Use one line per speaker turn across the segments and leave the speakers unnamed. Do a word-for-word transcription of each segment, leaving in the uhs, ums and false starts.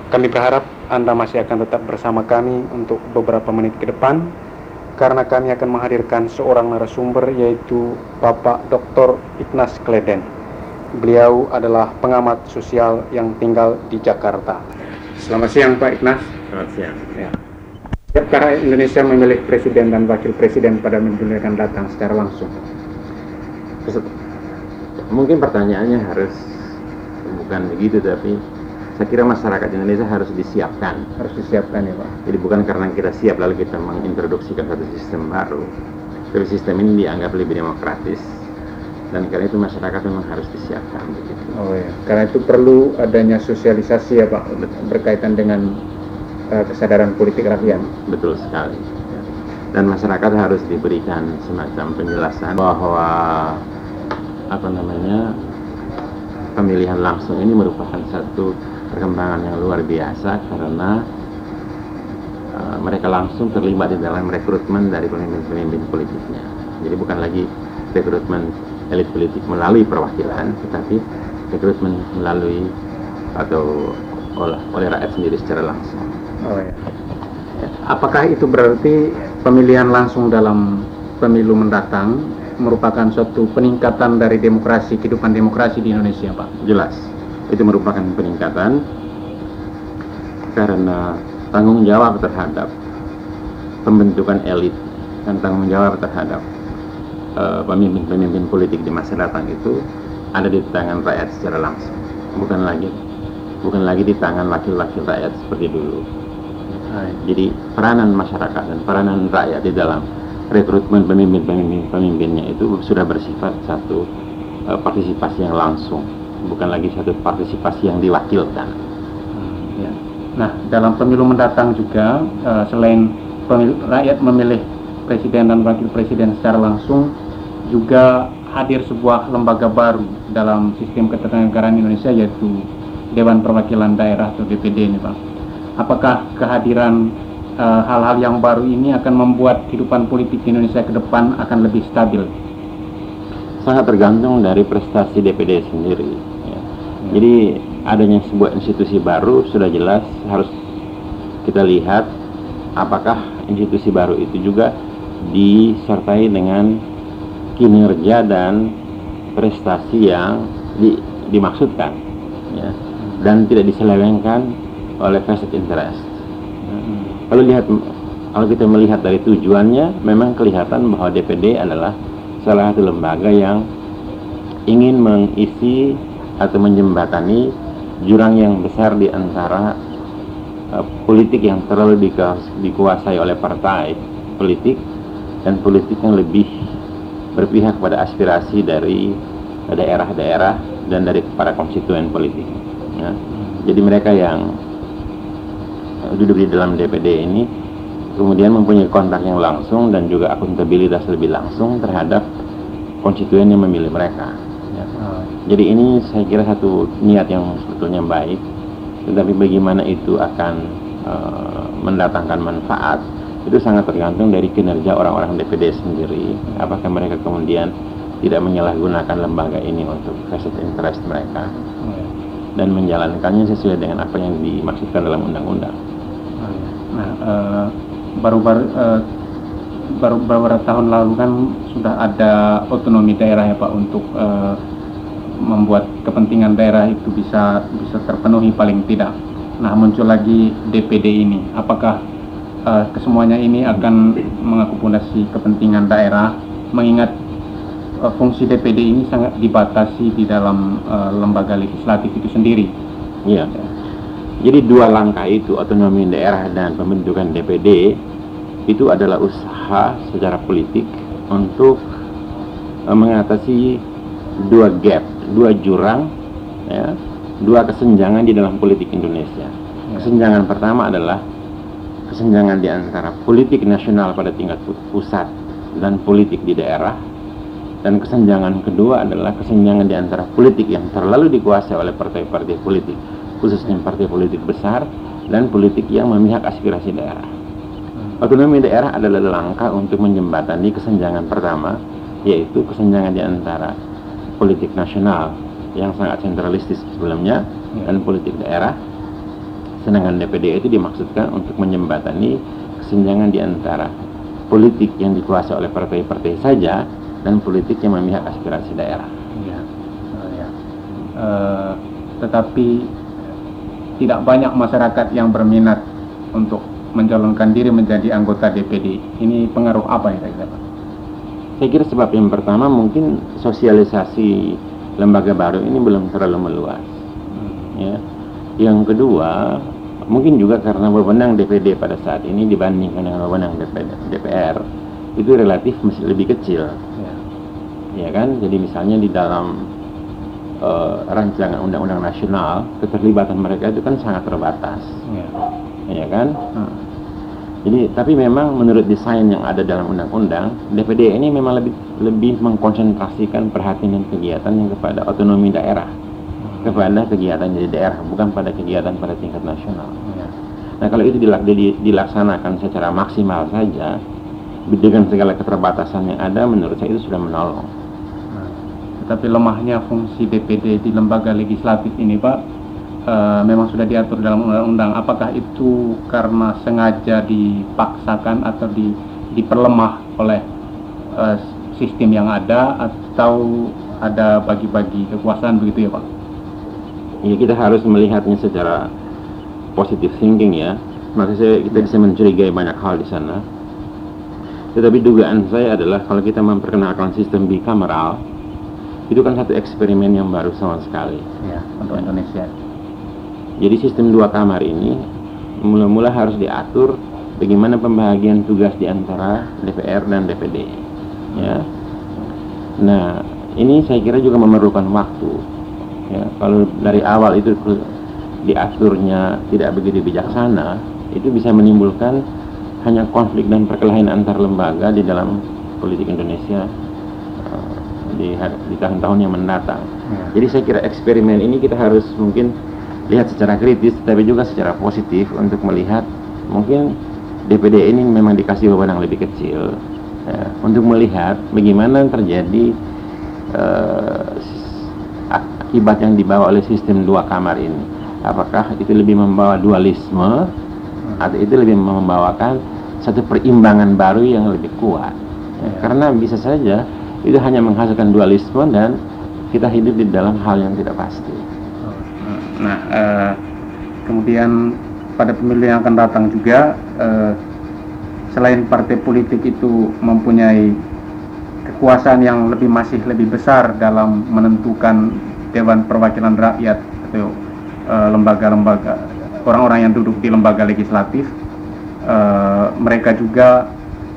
Kami berharap Anda masih akan tetap bersama kami untuk beberapa menit ke depan, karena kami akan menghadirkan seorang narasumber, yaitu Bapak Doktor Ignas Kleden. Beliau adalah pengamat sosial yang tinggal di Jakarta. Selamat siang Pak Ignas.
Selamat siang.
Ya. Siapkah Indonesia memilih presiden dan wakil presiden pada pemilu yang akan datang secara langsung?
Mungkin pertanyaannya harus bukan begitu, tapi saya kira masyarakat Indonesia harus disiapkan.
Harus disiapkan ya Pak.
Jadi bukan karena kita siap lalu kita mengintroduksikan satu sistem baru, tapi sistem ini dianggap lebih demokratis, dan karena itu masyarakat memang harus disiapkan begitu.
Oh ya, karena itu perlu adanya sosialisasi ya Pak, berkaitan dengan uh, kesadaran politik rakyat.
Betul sekali. Dan masyarakat harus diberikan semacam penjelasan bahwa apa namanya pemilihan langsung ini merupakan satu perkembangan yang luar biasa, karena uh, mereka langsung terlibat di dalam rekrutmen dari pemimpin-pemimpin politiknya. Jadi bukan lagi rekrutmen elit politik melalui perwakilan, tetapi rekrutmen melalui atau oleh, oleh rakyat sendiri secara langsung.
Oh ya. Apakah itu berarti pemilihan langsung dalam pemilu mendatang merupakan suatu peningkatan dari demokrasi, kehidupan demokrasi di Indonesia Pak?
Jelas. Itu merupakan peningkatan karena tanggung jawab terhadap pembentukan elit dan tanggung jawab terhadap pemimpin-pemimpin uh, politik di masa datang itu ada di tangan rakyat secara langsung, bukan lagi bukan lagi di tangan wakil-wakil rakyat seperti dulu. Jadi peranan masyarakat dan peranan rakyat di dalam rekrutmen pemimpin-pemimpin pemimpinnya itu sudah bersifat satu uh, partisipasi yang langsung, bukan lagi satu partisipasi yang diwakilkan.
Hmm, ya. Nah, dalam pemilu mendatang juga uh, selain pemilu, rakyat memilih presiden dan wakil presiden secara langsung, juga hadir sebuah lembaga baru dalam sistem ketatanegaraan Indonesia, yaitu Dewan Perwakilan Daerah atau D P D ini Pak. Apakah kehadiran hal-hal uh, yang baru ini akan membuat kehidupan politik di Indonesia ke depan akan lebih stabil?
Sangat tergantung dari prestasi D P D sendiri ya. Ya. Jadi adanya sebuah institusi baru sudah jelas harus kita lihat apakah institusi baru itu juga disertai dengan kinerja dan prestasi yang di, dimaksudkan ya, dan tidak diselewengkan oleh vested interest. Kalau lihat, kalau kita melihat dari tujuannya, memang kelihatan bahwa D P D adalah salah satu lembaga yang ingin mengisi atau menjembatani jurang yang besar di antara uh, politik yang terlalu dikuasai oleh partai politik dan politik yang lebih berpihak pada aspirasi dari daerah-daerah dan dari para konstituen politik ya. Jadi mereka yang duduk di dalam D P D ini kemudian mempunyai kontak yang langsung dan juga akuntabilitas lebih langsung terhadap konstituen yang memilih mereka ya. Jadi ini saya kira satu niat yang sebetulnya baik, tetapi bagaimana itu akan uh, mendatangkan manfaat itu sangat tergantung dari kinerja orang-orang D P D sendiri. Apakah mereka kemudian tidak menyalahgunakan lembaga ini untuk vested interest mereka dan menjalankannya sesuai dengan apa yang dimaksudkan dalam undang-undang.
Nah, uh, baru-baru uh, baru beberapa tahun lalu kan sudah ada otonomi daerah ya Pak, untuk uh, membuat kepentingan daerah itu bisa bisa terpenuhi paling tidak. Nah, muncul lagi D P D ini. Apakah uh, kesemuanya ini akan mengakomodasi kepentingan daerah, mengingat uh, fungsi D P D ini sangat dibatasi di dalam uh, lembaga legislatif itu sendiri?
Iya. Ya. Jadi dua langkah itu, otonomi daerah dan pembentukan D P D, itu adalah usaha secara politik untuk uh, mengatasi dua gap, dua jurang, ya, dua kesenjangan di dalam politik Indonesia. Kesenjangan pertama adalah kesenjangan di antara politik nasional pada tingkat pusat dan politik di daerah, dan kesenjangan kedua adalah kesenjangan di antara politik yang terlalu dikuasai oleh partai-partai politik, khususnya partai politik besar, dan politik yang memihak aspirasi daerah. Otonomi daerah adalah langkah untuk menjembatani kesenjangan pertama, yaitu kesenjangan di antara politik nasional yang sangat sentralistis sebelumnya dan politik daerah sedangkan D P D itu dimaksudkan untuk menjembatani kesenjangan di antara politik yang dikuasai oleh partai-partai saja dan politik yang memihak aspirasi daerah.
Ya. Uh, ya. Uh, tetapi tidak banyak masyarakat yang berminat untuk mencalonkan diri menjadi anggota D P D. Ini pengaruh apa ya kira-kira Pak?
Saya kira sebab yang pertama mungkin sosialisasi lembaga baru ini belum terlalu meluas. Hmm. Ya. Yang kedua, mungkin juga karena wewenang D P D pada saat ini dibandingkan dengan wewenang D P R itu relatif masih lebih kecil. Ya, ya kan? Jadi misalnya di dalam uh, rancangan undang-undang nasional, keterlibatan mereka itu kan sangat terbatas. Ya. Ya kan? Hmm. Jadi, tapi memang menurut desain yang ada dalam undang-undang, D P D ini memang lebih lebih mengkonsentrasikan perhatian dan kegiatan yang kepada otonomi daerah, hmm. kepada kegiatan di daerah, bukan pada kegiatan pada tingkat nasional. Ya. Nah, kalau itu dilaksanakan secara maksimal saja, dengan segala keterbatasan yang ada, menurut saya itu sudah menolong.
Nah, tetapi lemahnya fungsi D P D di lembaga legislatif ini, Pak, Uh, memang sudah diatur dalam undang-undang. Apakah itu karena sengaja dipaksakan atau di, diperlemah oleh uh, sistem yang ada, atau ada bagi-bagi kekuasaan begitu ya Pak?
Ya, kita harus melihatnya secara positive thinking ya. Maksudnya kita bisa mencurigai banyak hal di sana. Tetapi dugaan saya adalah kalau kita memperkenalkan sistem bikameral, itu kan satu eksperimen yang baru sama sekali.
Ya, untuk Indonesia.
Jadi sistem dua kamar ini mula-mula harus diatur bagaimana pembagian tugas di antara D P R dan D P D. Ya. Nah, ini saya kira juga memerlukan waktu. Ya, kalau dari awal itu diaturnya tidak begitu bijaksana, itu bisa menimbulkan hanya konflik dan perkelahian antar lembaga di dalam politik Indonesia uh, di, di tahun-tahun yang mendatang. Ya. Jadi saya kira eksperimen ini kita harus mungkin lihat secara kritis, tapi juga secara positif untuk melihat mungkin D P D ini memang dikasih wewenang lebih kecil ya, untuk melihat bagaimana terjadi uh, akibat yang dibawa oleh sistem dua kamar ini. Apakah itu lebih membawa dualisme atau itu lebih membawakan satu perimbangan baru yang lebih kuat ya, karena bisa saja itu hanya menghasilkan dualisme dan kita hidup di dalam hal yang tidak pasti.
Nah, eh, kemudian pada pemilu yang akan datang juga, eh, selain partai politik itu mempunyai kekuasaan yang lebih masih lebih besar dalam menentukan Dewan Perwakilan Rakyat atau lembaga-lembaga, eh, orang-orang yang duduk di lembaga legislatif, eh, mereka juga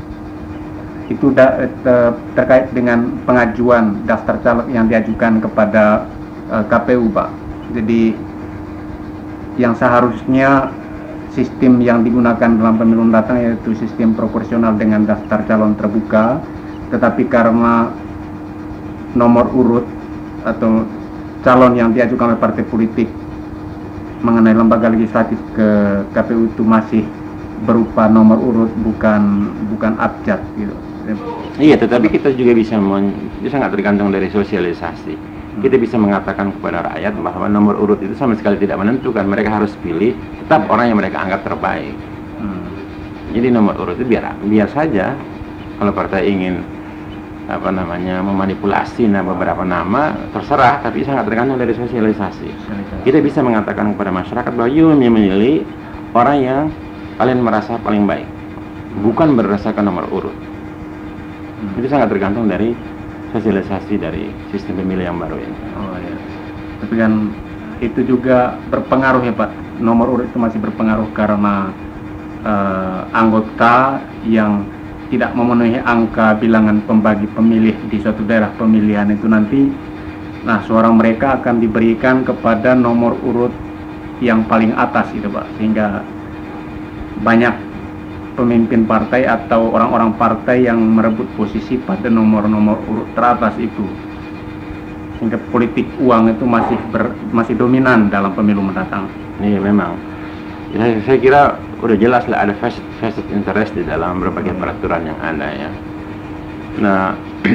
itu da, te, terkait dengan pengajuan daftar caleg yang diajukan kepada eh, K P U, Pak. Jadi yang seharusnya sistem yang digunakan dalam pemilu mendatang yaitu sistem proporsional dengan daftar calon terbuka, tetapi karena nomor urut atau calon yang diajukan oleh partai politik mengenai lembaga legislatif ke K P U itu masih berupa nomor urut, bukan bukan abjad gitu.
Iya, tetapi kita juga bisa men, itu sangat tergantung dari sosialisasi. Kita bisa mengatakan kepada rakyat bahwa nomor urut itu sama sekali tidak menentukan, mereka harus pilih tetap orang yang mereka anggap terbaik. Hmm. Jadi nomor urut itu biar biar saja kalau partai ingin apa namanya memanipulasi nah beberapa nama terserah, tapi sangat tergantung dari sosialisasi. Kita bisa mengatakan kepada masyarakat bahwa you memilih orang yang kalian merasa paling baik, bukan berdasarkan nomor urut. Hmm. Itu sangat tergantung dari sosialisasi dari sistem pemilu yang baru ini.
Oh ya. Tapi kan itu juga berpengaruh ya Pak. Nomor urut itu masih berpengaruh karena uh, anggota yang tidak memenuhi angka bilangan pembagi pemilih di suatu daerah pemilihan itu nanti, nah suara mereka akan diberikan kepada nomor urut yang paling atas itu Pak, sehingga banyak pemimpin partai atau orang-orang partai yang merebut posisi pada nomor-nomor urut teratas itu, sehingga politik uang itu masih ber, masih dominan dalam pemilu mendatang.
Iya memang. Ya, saya kira udah jelas lah ada vested, vested interest di dalam berbagai peraturan yang ada ya. Nah,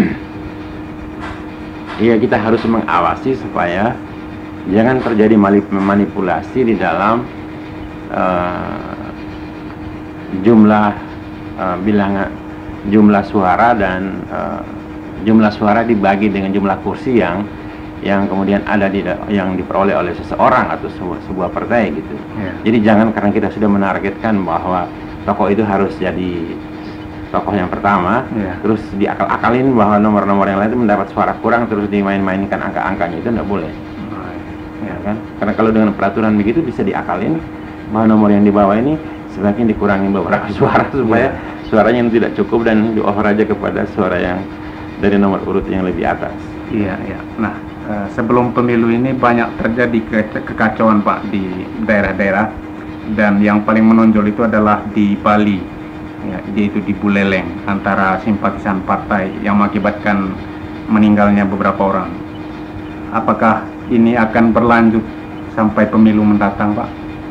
iya kita harus mengawasi supaya jangan terjadi manipulasi di dalam uh, jumlah uh, bilangan jumlah suara dan uh, jumlah suara dibagi dengan jumlah kursi yang yang kemudian ada di yang diperoleh oleh seseorang atau sebuah, sebuah partai gitu.
Yeah.
Jadi jangan karena kita sudah menargetkan bahwa tokoh itu harus jadi tokoh yang pertama, yeah. terus diakal-akalin bahwa nomor-nomor yang lain itu mendapat suara kurang terus dimain-mainkan angka-angkanya, itu tidak boleh. Oh, ya kan? Karena kalau dengan peraturan begitu bisa diakalin bahwa nomor yang di bawah ini sebaiknya dikurangi beberapa suara supaya yeah. suaranya yang tidak cukup dan di-over aja kepada suara yang dari nomor urut yang lebih atas.
Iya, iya. Nah, uh, sebelum pemilu ini banyak terjadi ke kekacauan Pak di daerah-daerah, dan yang paling menonjol itu adalah di Bali, ya, yaitu di Buleleng, antara simpatisan partai yang mengakibatkan meninggalnya beberapa orang. Apakah ini akan berlanjut sampai pemilu mendatang, Pak?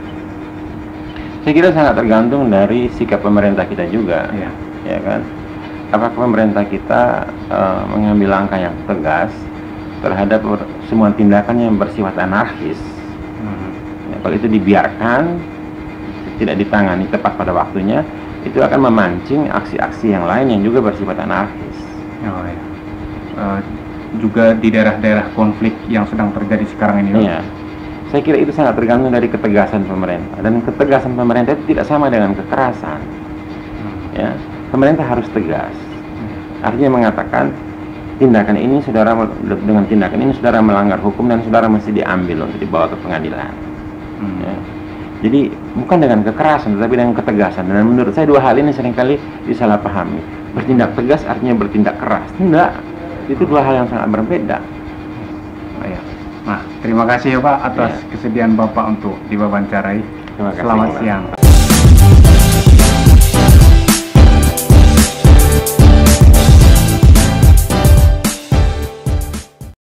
Saya kira sangat tergantung dari sikap pemerintah kita juga,
ya,
ya kan? Apakah pemerintah kita uh, mengambil langkah yang tegas terhadap semua tindakan yang bersifat anarkis? Hmm. Ya, kalau itu dibiarkan, tidak ditangani tepat pada waktunya, itu akan memancing aksi-aksi yang lain yang juga bersifat anarkis.
Oh, ya. uh, juga di daerah-daerah konflik yang sedang terjadi sekarang ini.
Ya, saya kira itu sangat tergantung dari ketegasan pemerintah, dan ketegasan pemerintah itu tidak sama dengan kekerasan. Hmm. Ya. Pemerintah harus tegas, artinya mengatakan tindakan ini saudara, dengan tindakan ini saudara melanggar hukum dan saudara mesti diambil untuk dibawa ke pengadilan. Hmm. Ya. Jadi bukan dengan kekerasan tetapi dengan ketegasan, dan menurut saya dua hal ini seringkali disalahpahami. Bertindak tegas artinya bertindak keras, tidak, itu dua hal yang sangat berbeda.
Oh, ya. Nah, terima kasih ya Pak atas ya. kesediaan Bapak untuk diwawancarai.
Terima kasih,
Selamat
Pak.
siang.